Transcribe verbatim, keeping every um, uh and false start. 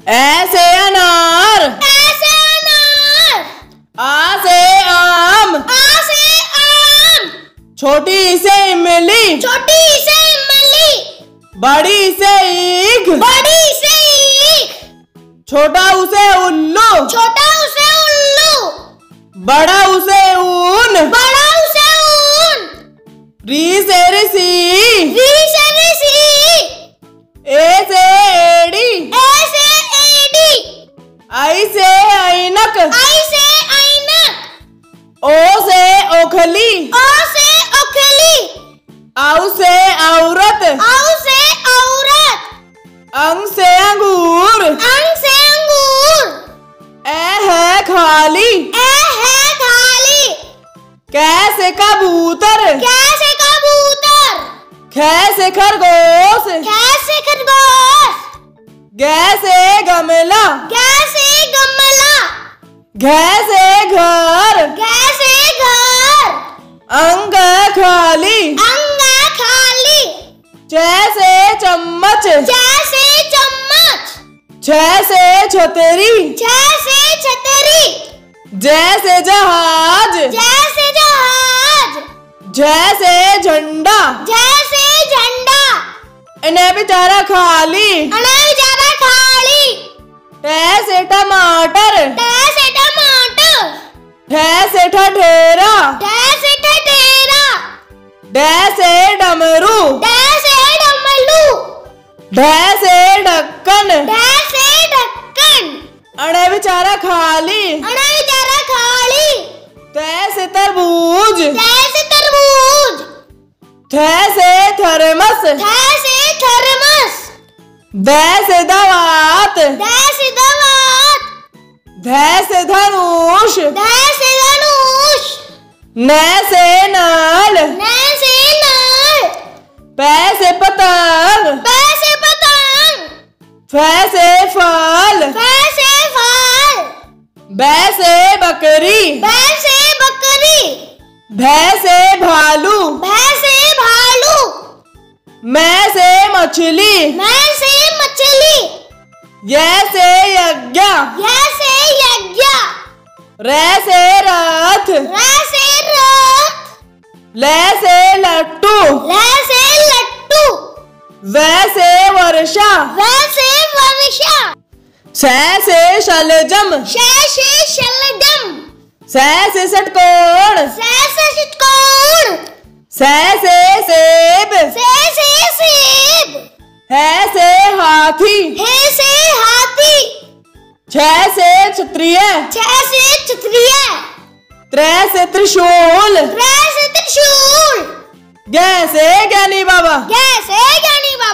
ऐ से अनार, ऐसे अनार। आ से आम, आ से आम। छोटी से इमली, छोटी से इमली। बड़ी से ईख, बड़ी से ईख। छोटा उसे उल्लू, छोटा उसे उल्लू। बड़ा उसे ऊन, बड़ा उसे ऊन। री से ऋषि, री से ऋषि। ए से एड़ी, ए से एड़ी। आई से ऐनक, आई से ऐनक। ओ से ओखली, ओ से ओखली। औ से औरत, औ से औरत। अंग से अंगूर, अंग से अंगूर। ए है खाली, ए है खाली। कै से कबूतर, कै से कबूतर। खे से खरगोश, कै से खरगोश। गे से गमला, कै से गमला। घे से घर, कै से घर। अंग खाली, अंग खाली। चे से चम्मच, कै से चम्मच। छे से छतरी, छै से छतरी। जे से जहाज, जै से जहाज। झे से झंडा, जै से झंडा। इन्हें बेचारा खाली, अने बेचारा खाली। टे से टमाटर, टे से टमाटर। ठे से ठठेरा, टे से ठठेरा। डे से डमरू, टे से डमरू। ढे से ढक्कन, ढे से ढक्कन। अड़े बेचारा खाली, अने बेचारा खाली। ते से तरबूज, टे से तरबूज। थे से थर्मस, थे से थर्मस। दे से दवात, दै से दवात। धे से धनुष, दै से धनुष। न से नल, नै से नल। पै से पतंग, पै से पतंग। फै से फल, फै से फल। बै से बकरी, बै से बकरी। भै से भालू, भै से भालू। मैं से मछली, मैं से मछली। ये से यज्ञ, य से यज्ञ। रे से रथ, र से रथ। ले से लट्टू, ल से लट्टू। वै से वर्षा, व से वर्षा। सै से शलजम, श से शलजम। सै से षटकोण, स से षटकोण। सै से सेब, से से सेब। है से हाथी, हे से हाथी। छ से क्षत्रिय, छ से क्षत्रिय। त्रै से त्रिशूल, त्रै से त्रिशूल। ग से ज्ञानी बाबा। ग से ज्ञानी